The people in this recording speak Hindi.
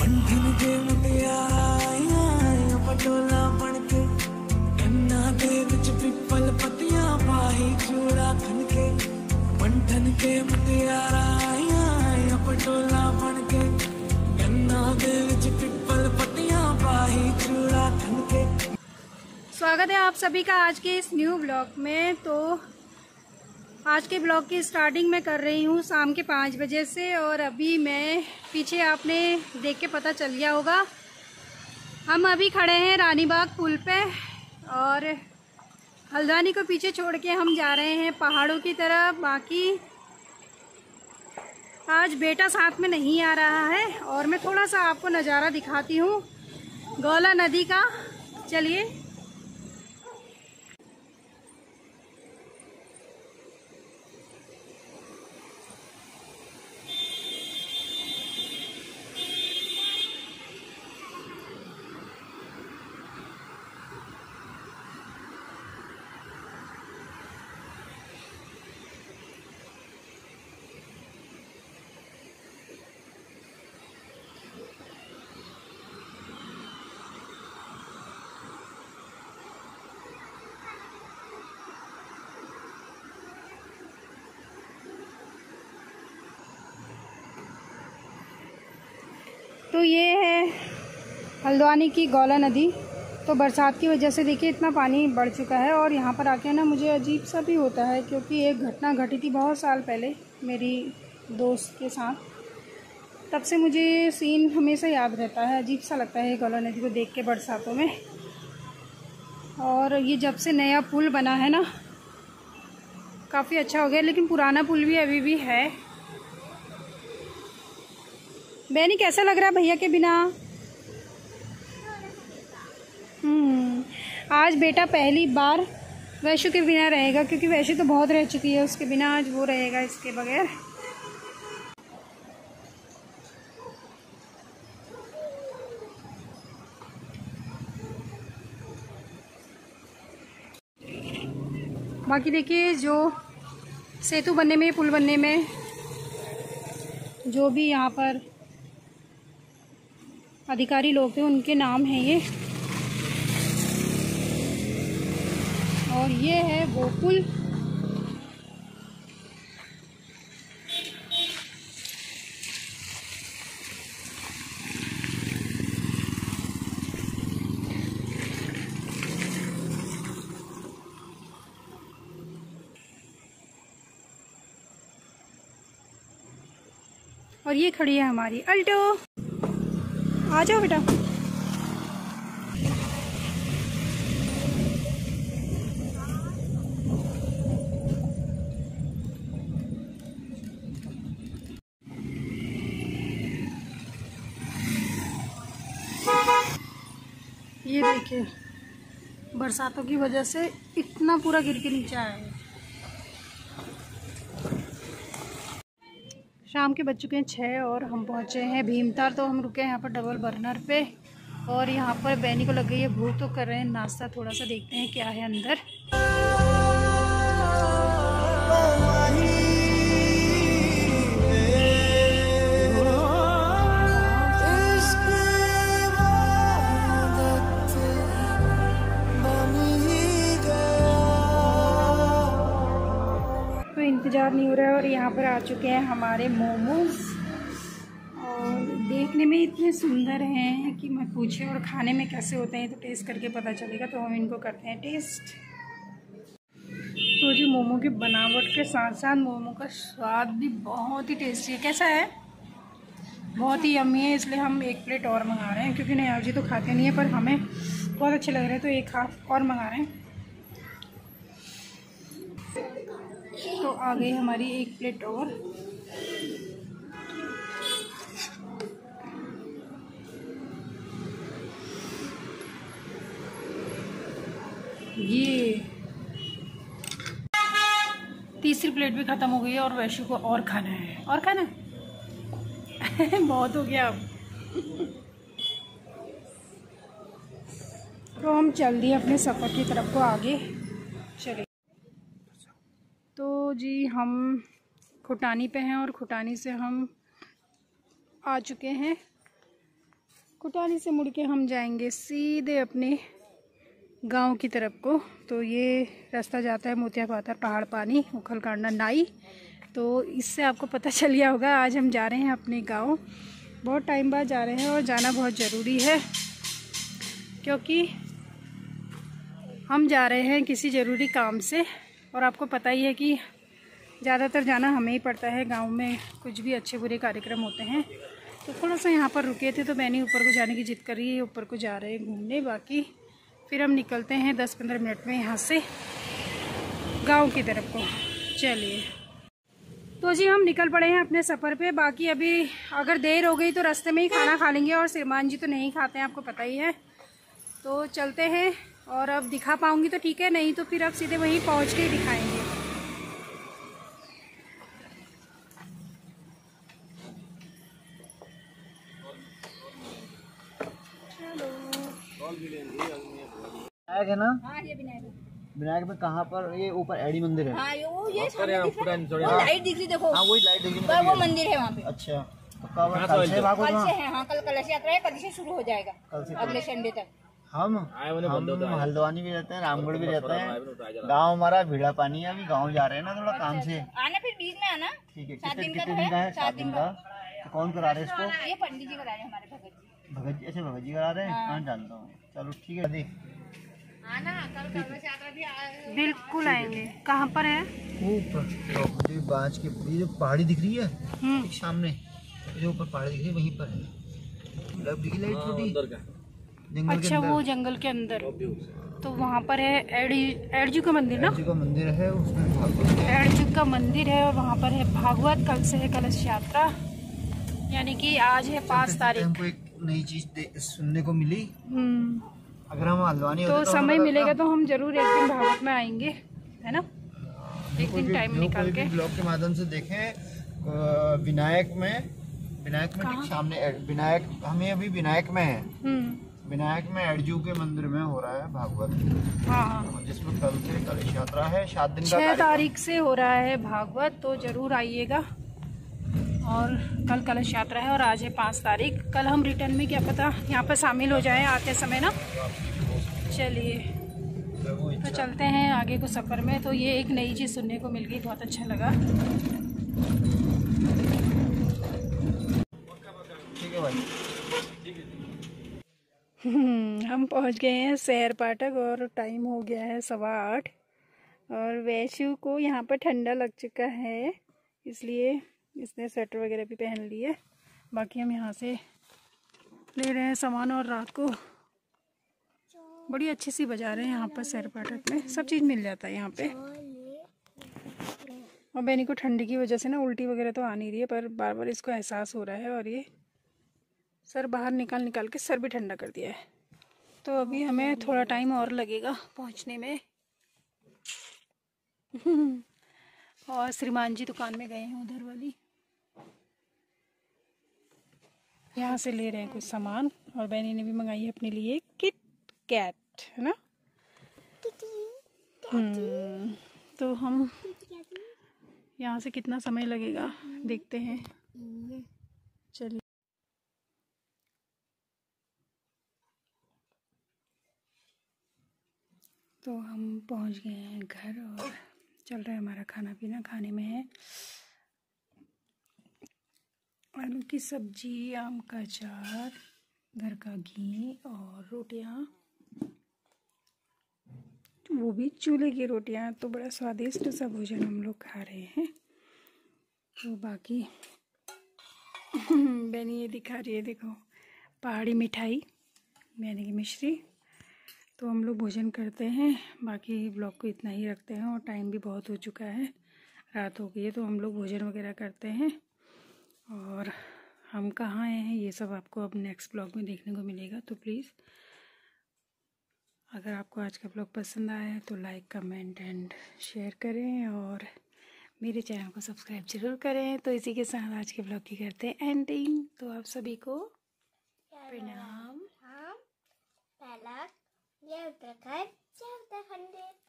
मंथन के मुटियारा पटोला बनके कन्ना दे विच पिपल पतियां पाही चूड़ा खनके मंथन के मुटियारा पटोला बनके कन्ना दे विच पिपल पतियां पाही चूड़ा खनके। स्वागत है आप सभी का आज के इस न्यू ब्लॉग में। तो आज के ब्लॉग की स्टार्टिंग मैं कर रही हूँ शाम के 5 बजे से, और अभी मैं पीछे आपने देख के पता चल गया होगा, हम अभी खड़े हैं रानी बाग पुल पे और हल्द्वानी को पीछे छोड़ के हम जा रहे हैं पहाड़ों की तरफ। बाकी आज बेटा साथ में नहीं आ रहा है और मैं थोड़ा सा आपको नज़ारा दिखाती हूँ गौला नदी का। चलिए। तो ये है हल्द्वानी की गौला नदी। तो बरसात की वजह से देखिए इतना पानी बढ़ चुका है, और यहाँ पर आके ना मुझे अजीब सा भी होता है, क्योंकि एक घटना घटी थी बहुत साल पहले मेरी दोस्त के साथ। तब से मुझे सीन हमेशा याद रहता है, अजीब सा लगता है गौला नदी को देख के बरसातों में। और ये जब से नया पुल बना है ना काफ़ी अच्छा हो गया, लेकिन पुराना पुल भी अभी भी है। बैनी कैसा लग रहा है भैया के बिना? आज बेटा पहली बार वैशु के बिना रहेगा, क्योंकि वैशु तो बहुत रह चुकी है उसके बिना, आज वो रहेगा इसके बगैर। बाकी देखिए जो सेतु बनने में, पुल बनने में जो भी यहाँ पर अधिकारी लोग थे उनके नाम हैं ये। और ये है वो पुल। और ये खड़ी है हमारी अल्टो। आ जाओ बेटा। ये देखिए बरसातों की वजह से इतना पूरा गिर के नीचे आया है। शाम के बज चुके हैं 6 और हम पहुँचे हैं भीमताल। तो हम रुके हैं यहाँ पर डबल बर्नर पे, और यहाँ पर बैनी को लग गई है भूख, तो कर रहे हैं नाश्ता। थोड़ा सा देखते हैं क्या है अंदर। इंतज़ार नहीं हो रहा है, और यहाँ पर आ चुके हैं हमारे मोमोज, और देखने में इतने सुंदर हैं कि मैं पूछे, और खाने में कैसे होते हैं तो टेस्ट करके पता चलेगा। तो हम इनको करते हैं टेस्ट। तो जी मोमो की बनावट के साथ साथ मोमो का स्वाद भी बहुत ही टेस्टी है। कैसा है? बहुत ही यम्मी है, इसलिए हम 1 प्लेट और मंगा रहे हैं, क्योंकि नयाव जी तो खाते नहीं है, पर हमें बहुत अच्छे लग रहे हैं तो 1 हाफ और मंगा रहे हैं। तो आ गई हमारी 1 प्लेट और। ये तीसरी प्लेट भी ख़त्म हो गई है, और वैशु को और खाना है। और खाना बहुत हो गया अब। तो हम चल दिए अपने सफ़र की तरफ को आगे चले। तो जी हम खुटानी पे हैं, और खुटानी से हम आ चुके हैं कुटानी से मुड़ के हम जाएंगे सीधे अपने गांव की तरफ को। तो ये रास्ता जाता है मोतिया पाथर, पहाड़ पानी, उखल कांडा, नाई। तो इससे आपको पता चल गया होगा आज हम जा रहे हैं अपने गांव। बहुत टाइम बाद जा रहे हैं और जाना बहुत ज़रूरी है, क्योंकि हम जा रहे हैं किसी ज़रूरी काम से। और आपको पता ही है कि ज़्यादातर जाना हमें ही पड़ता है, गांव में कुछ भी अच्छे बुरे कार्यक्रम होते हैं। तो थोड़ा सा यहाँ पर रुके थे, तो मैंने ऊपर को जाने की जिद करी है, ऊपर को जा रहे हैं घूमने। बाकी फिर हम निकलते हैं 10-15 मिनट में यहाँ से गांव की तरफ को। चलिए, तो जी हम निकल पड़े हैं अपने सफ़र पे। बाकी अभी अगर देर हो गई तो रास्ते में ही खाना खा लेंगे, और श्रीमान जी तो नहीं खाते हैं, आपको पता ही है। तो चलते हैं, और अब दिखा पाऊँगी तो ठीक है, नहीं तो फिर अब सीधे वहीं पहुँच के ही दिखाएँगे। विनायक है ना? हाँ, ये विनायक। विनायक में कहाँ पर? ये ऊपर एडी मंदिर है। हाँ, ये लाइट दिख रही, देखो। हाँ, वही लाइट दिख रही है, वो मंदिर है वहाँ पे। अच्छा, तो कल से भागो कल वहाँ? से है, हाँ, कल कलश यात्रा है, कल से शुरू हो जाएगा, कल से अगले संडे तक। हम हल्द्वानी भी रहते हैं, रामगढ़ भी रहते हैं। गांव हमारा भीड़ा पानी है। अभी गांव जा रहे हैं ना, थोड़ा काम से। आना फिर बीच में आना। ठीक है। 7 दिन कितने दिन का है? 7 दिन का। तो कौन करा रहे हैं इसको? ये पंडित जी करा रहे हैं, हमारे भगत जी। भगत जी? अच्छा, भगत जी करा रहे हैं। हाँ, जानता हूँ। चलो ठीक है, देख आना, कल कलश यात्रा भी बिल्कुल आएंगे। कहाँ पर है? ऊपर बाज के, ये जो पहाड़ी दिख रही है ठीक सामने, जो ऊपर पहाड़ी दिख रही है, वहीं पर है। लग दिखी लाइट छोटी। अच्छा, वो जंगल के अंदर। तो वहाँ पर है एडजू का मंदिर ना? एडजू का मंदिर है, उसमें भागवत एडजू का मंदिर है, और वहाँ पर है भागवत। कल से है कलश यात्रा, यानी कि आज है 5 तारीख। हमको एक नई चीज सुनने को मिली। अगर हम हल्द्वानी तो समय मिलेगा तो हम जरूर एक दिन भागवत में आएंगे, है ना? एक दिन टाइम निकाल के ब्लॉग के माध्यम से देखें। विनायक में ठीक सामने विनायक, हमें अभी विनायक में है। विनायक में एडजू के मंदिर में हो रहा है भागवत। हाँ, जिसमें कल से कलश यात्रा है। 7 दिन का 6 तारीख से हो रहा है भागवत, तो जरूर आइएगा। और कल कलश यात्रा है, और आज है 5 तारीख। कल हम रिटर्न में क्या पता यहाँ पर शामिल हो जाएं आते समय ना। चलिए, तो चलते हैं आगे को सफ़र में। तो ये एक नई चीज़ सुनने को मिल गई, बहुत अच्छा लगा। ठीक है भाई। हम पहुंच गए हैं शहर पाठक, और टाइम हो गया है 8:15। और वैशु को यहाँ पर ठंडा लग चुका है, इसलिए इसने स्वेटर वगैरह भी पहन ली है। बाकी हम यहाँ से ले रहे हैं सामान, और रात को बड़ी अच्छी सी बाजार है यहाँ पर शहर पाठक में, सब चीज़ मिल जाता है यहाँ पे। और बेनी को ठंडी की वजह से ना उल्टी वगैरह तो आ नहीं रही है, पर बार बार इसको एहसास हो रहा है, और ये सर बाहर निकाल के सर भी ठंडा कर दिया है। तो अभी हमें थोड़ा टाइम और लगेगा पहुंचने में। और श्रीमान जी दुकान में गए हैं उधर वाली, यहाँ से ले रहे हैं कुछ सामान। और बहनी ने भी मंगाई है अपने लिए किट कैट, है ना? तो हम यहाँ से कितना समय लगेगा देखते हैं। चलिए, तो हम पहुँच गए हैं घर, और चल रहा है हमारा खाना पीना। खाने में है आलू की सब्जी, आम का अचार, घर का घी और रोटियां, वो भी चूल्हे की रोटियां। तो बड़ा स्वादिष्ट सा भोजन हम लोग खा रहे हैं। तो बाकी बेनी ये दिखा रही है, देखो, पहाड़ी मिठाई यानी कि मिश्री। तो हम लोग भोजन करते हैं। बाकी ब्लॉग को इतना ही रखते हैं, और टाइम भी बहुत हो चुका है, रात हो गई है। तो हम लोग भोजन वगैरह करते हैं, और हम कहाँ आए हैं ये सब आपको अब नेक्स्ट ब्लॉग में देखने को मिलेगा। तो प्लीज़, अगर आपको आज का ब्लॉग पसंद आया है तो लाइक, कमेंट एंड शेयर करें, और मेरे चैनल को सब्सक्राइब जरूर करें। तो इसी के साथ आज के ब्लॉग की करते हैं एंडिंग। तो आप सभी को प्रणाम। पहला, जय उत्तराखंड, जय उत्तराखंड।